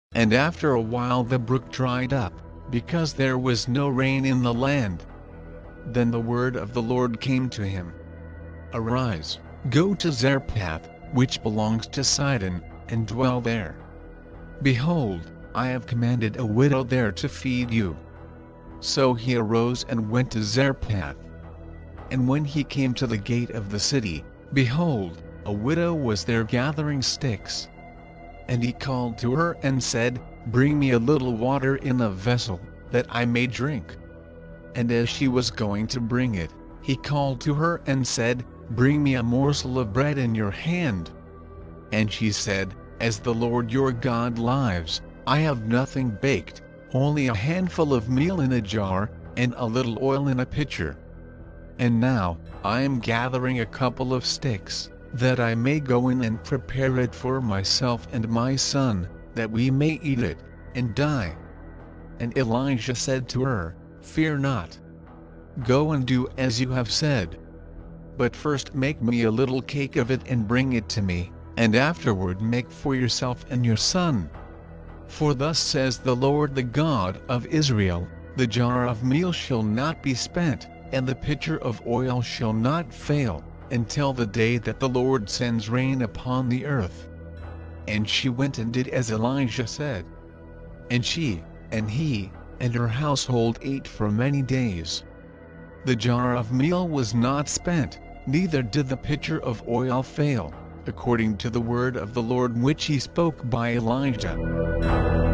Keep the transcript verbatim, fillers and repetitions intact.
And after a while the brook dried up, because there was no rain in the land. Then the word of the Lord came to him. Arise, go to Zarephath, which belongs to Sidon, and dwell there. Behold, I have commanded a widow there to feed you. So he arose and went to Zarephath. And when he came to the gate of the city, behold, a widow was there gathering sticks. And he called to her and said, Bring me a little water in a vessel, that I may drink. And as she was going to bring it, he called to her and said, Bring me a morsel of bread in your hand. And she said, As the Lord your God lives, I have nothing baked, only a handful of meal in a jar, and a little oil in a pitcher. And now, I am gathering a couple of sticks, that I may go in and prepare it for myself and my son, that we may eat it, and die. And Elijah said to her, Fear not. Go and do as you have said. But first make me a little cake of it and bring it to me, and afterward make for yourself and your son. For thus says the Lord the God of Israel, the jar of meal shall not be spent, and the pitcher of oil shall not fail, until the day that the Lord sends rain upon the earth. And she went and did as Elijah said. And she, and he, and her household ate for many days. The jar of meal was not spent, neither did the pitcher of oil fail, according to the word of the Lord which he spoke by Elijah.